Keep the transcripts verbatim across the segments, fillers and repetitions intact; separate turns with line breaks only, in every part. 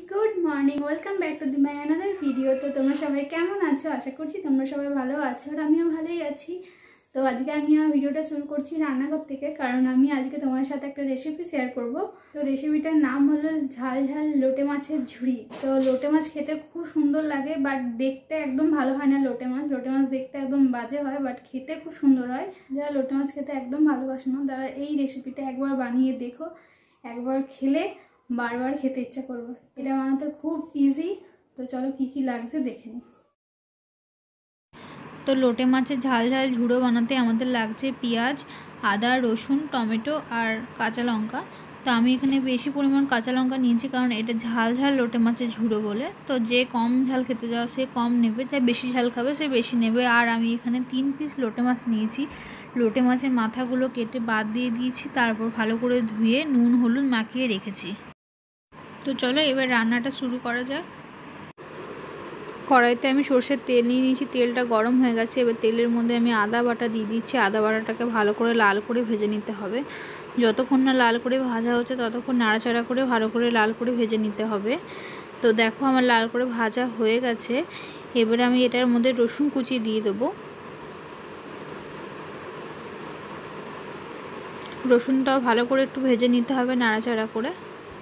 Good morning, welcome back to the my another video. তো তোমরা সবাই কেমন আছো? আশা করছি তোমরা সবাই ভালো আছো, আর আমিও ভালোই আছি। তো আজকে আমি আমার ভিডিওটা শুরু করছি রান্নাঘর থেকে, কারণ আমি আজকে তোমার সাথে একটা রেসিপি শেয়ার করব। তো রেসিপিটার নাম হলো ঝাল ঝাল লোটে মাছের ঝুড়ি। তো লোটে মাছ খেতে খুব সুন্দর লাগে, বাট দেখতে একদম ভালো হয় না। লোটে মাছ লোটে মাছ দেখতে একদম বাজে হয়, বাট খেতে খুব সুন্দর হয়। যারা লোটে মাছ খেতে একদম ভালোবাসে না, তারা এই রেসিপিটা একবার বানিয়ে দেখো, একবার খেলে বারবার খেতে ইচ্ছা করবে। এটা বানাতে খুব ইজি। তো চলো কি কি লাগছে দেখে নিই।
তো লোটে মাছের ঝাল ঝাল ঝুড়ো বানাতে আমাদের লাগছে পেঁয়াজ, আদা, রসুন, টমেটো আর কাঁচা লঙ্কা। তো আমি এখানে বেশি পরিমাণ কাঁচা লঙ্কা নিয়েছি, কারণ এটা ঝাল ঝাল লোটে মাছের ঝুড়ো বলে। তো যে কম ঝাল খেতে যাও সে কম নেবে, যে বেশি ঝাল খাবে সে বেশি নেবে। আর আমি এখানে তিন পিস লোটে মাছ নিয়েছি। লোটে মাছের মাথাগুলো কেটে বাদ দিয়ে দিয়েছি, তারপর ভালো করে ধুয়ে নুন হলুদ মাখিয়ে রেখেছি। তো চলো এবার রান্নাটা শুরু করা যাক। কড়াইতে আমি সর্ষের তেল নিয়ে নিয়েছি, তেলটা গরম হয়ে গেছে। এবার তেলের মধ্যে আমি আদা বাটা দিয়ে দিচ্ছি। আদা বাটাটাকে ভালো করে লাল করে ভেজে নিতে হবে। যতক্ষণ না লাল করে ভাজা হচ্ছে ততক্ষণ নাড়াচাড়া করে ভালো করে লাল করে ভেজে নিতে হবে। তো দেখো আমার লাল করে ভাজা হয়ে গেছে। এবারে আমি এটার মধ্যে রসুন কুচি দিয়ে দেবো। রসুনটাও ভালো করে একটু ভেজে নিতে হবে নাড়াচাড়া করে।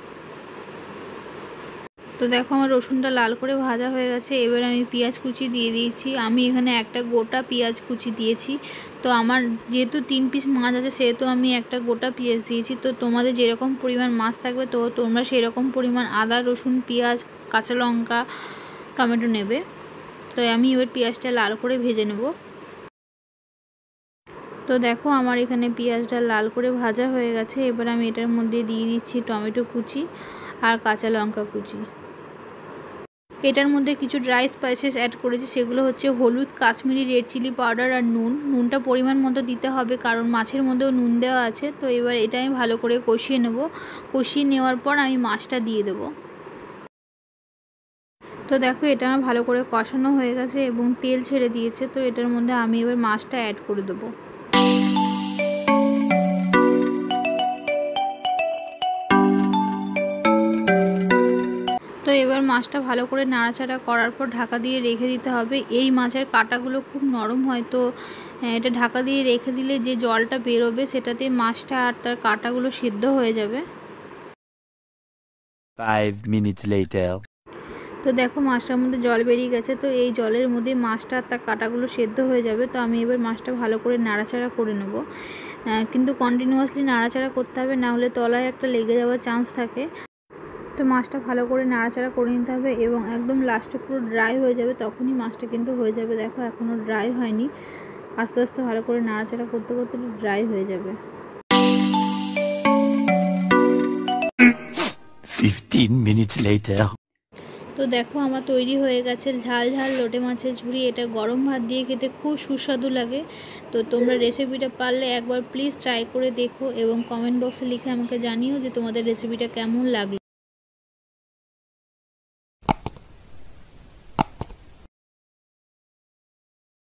তো দেখো আমার রসুনটা লাল করে ভাজা হয়ে গেছে। এবার আমি পেঁয়াজ কুচি দিয়ে দিয়েছি। আমি এখানে একটা গোটা পেঁয়াজ কুচি দিয়েছি। তো আমার যেহেতু তিন পিস মাছ আছে, সেহেতু আমি একটা গোটা পেঁয়াজ দিয়েছি। তো তোমাদের যেরকম পরিমাণ মাছ থাকবে তো তোমরা সেরকম পরিমাণ আদা, রসুন, পেঁয়াজ, কাঁচা লঙ্কা, টমেটো নেবে। তো আমি এবার পেঁয়াজটা লাল করে ভেজে নেব। তো দেখো আমার এখানে পেঁয়াজটা লাল করে ভাজা হয়ে গেছে। এবার আমি এটার মধ্যে দিয়ে দিচ্ছি টমেটো কুচি আর কাঁচা লঙ্কা কুচি। এটার মধ্যে কিছু ড্রাই স্পাইসেস অ্যাড করেছি, সেগুলো হচ্ছে হলুদ, কাশ্মীরি রেড চিলি পাউডার আর নুন। নুনটা পরিমাণ মতো দিতে হবে, কারণ মাছের মধ্যেও নুন দেওয়া আছে। তো এবার এটা আমি ভালো করে কষিয়ে নেব। কষিয়ে নেওয়ার পর আমি মাছটা দিয়ে দেব। তো দেখো এটা আমার ভালো করে কষানো হয়ে গেছে এবং তেল ছেড়ে দিয়েছে। তো এটার মধ্যে আমি এবার মাছটা অ্যাড করে দেবো। তো এবার মাছটা ভালো করে নাড়াচাড়া করার পর ঢাকা দিয়ে রেখে দিতে হবে। এই মাছের কাঁটাগুলো খুব নরম হয়, তো এটা ঢাকা দিয়ে রেখে দিলে যে জলটা বেরোবে সেটাতে মাছটা আর তার কাঁটাগুলো সিদ্ধ হয়ে যাবে।
Five minutes later.
তো দেখো মাছটার মধ্যে জল বেরিয়ে গেছে। তো এই জলের মধ্যে মাছটা আর তার কাঁটাগুলো সেদ্ধ হয়ে যাবে। তো আমি এবার মাছটা ভালো করে নাড়াচাড়া করে নেব, কিন্তু কন্টিনিউয়াসলি নাড়াচাড়া করতে হবে, না হলে তলায় একটা লেগে যাওয়ার চান্স থাকে। তো মাছটা ভালো করে নাড়াচাড়া করে নিতে হবে এবং একদম লাস্টে পুরো ড্রাই হয়ে যাবে, তখনই মাছটা কিন্তু হয়ে যাবে। দেখো এখনও ড্রাই হয়নি, আস্তে আস্তে ভালো করে নাড়াচাড়া করতে করতে ড্রাই হয়ে যাবে।
Fifteen minutes later.
তো দেখো আমার তৈরি হয়ে গেছে ঝাল ঝাল লোটে মাছের ঝুড়ি। এটা গরম ভাত দিয়ে খেতে খুব সুস্বাদু লাগে। তো তোমরা রেসিপিটা পারলে একবার প্লিজ ট্রাই করে দেখো এবং কমেন্ট বক্সে লিখে আমাকে জানিও যে তোমাদের রেসিপিটা কেমন লাগলো।